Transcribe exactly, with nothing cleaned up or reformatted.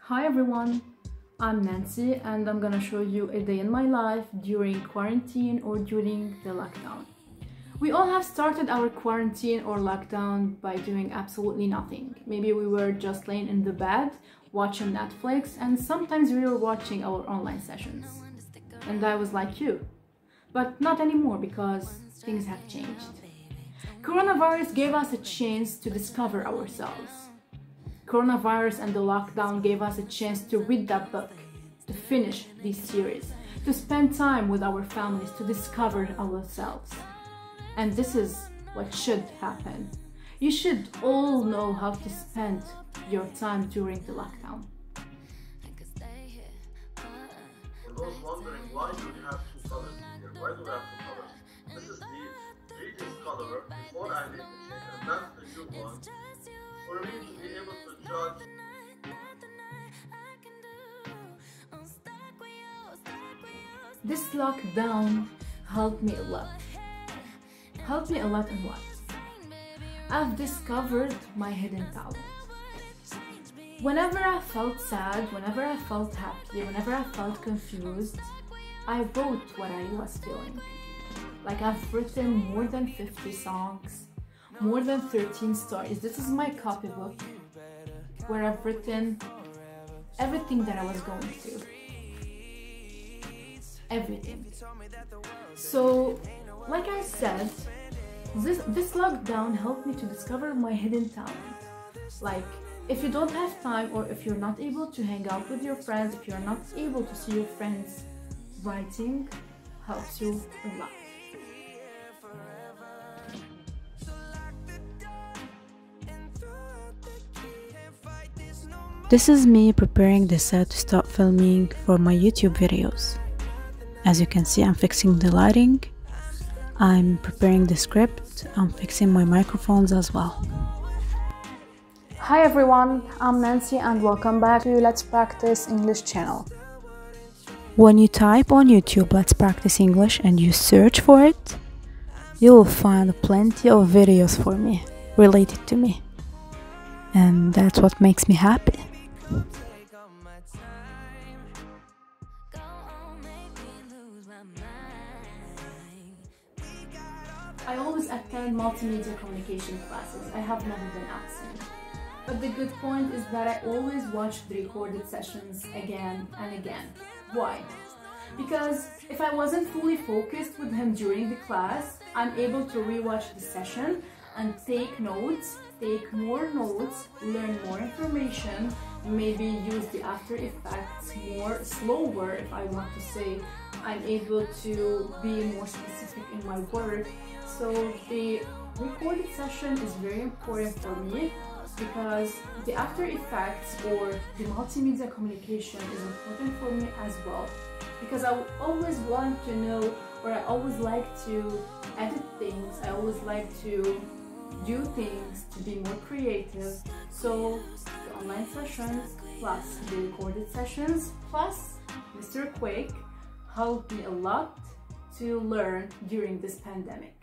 Hi everyone, I'm Nancy and I'm gonna show you a day in my life during quarantine or during the lockdown. We all have started our quarantine or lockdown by doing absolutely nothing. Maybe we were just laying in the bed, watching Netflix, and sometimes we were watching our online sessions. And I was like you. But not anymore because things have changed. Coronavirus gave us a chance to discover ourselves. Coronavirus and the lockdown gave us a chance to read that book, to finish this series, to spend time with our families, to discover ourselves. And this is what should happen. You should all know how to spend your time during the lockdown. I was wondering, why do we have two colors here? Why do we have two colors? This is the previous color before I made the change, and that's the new one. For me to be able to judge. This lockdown helped me a lot. Helped me a lot in what? I've discovered my hidden talent. Whenever I felt sad, whenever I felt happy, whenever I felt confused, I wrote what I was feeling. Like I've written more than fifty songs, more than thirteen stories. This is my copybook where I've written everything that I was going through. Everything. So, like I said, this, this lockdown helped me to discover my hidden talent. Like, if you don't have time or if you're not able to hang out with your friends, if you're not able to see your friends, writing helps you a lot. This is me preparing the set to start filming for my YouTube videos. As you can see, I'm fixing the lighting, I'm preparing the script, I'm fixing my microphones as well. Hi everyone, I'm Nancy and welcome back to Let's Practice English channel. When you type on YouTube Let's Practice English and you search for it, you will find plenty of videos for me, related to me. And that's what makes me happy. I always attend multimedia communication classes. I have never been absent. But the good point is that I always watch the recorded sessions again and again. Why? Because if I wasn't fully focused with him during the class, I'm able to rewatch the session and take notes, take more notes, learn more information, maybe use the After Effects more slower if I want to say. I'm able to be more specific in my work. So the recorded session is very important for me because the After Effects or the multimedia communication is important for me as well. Because I always want to know, or I always like to edit things, I always like to do things to be more creative. So the online sessions plus the recorded sessions plus Mister Quick helped me a lot to learn during this pandemic.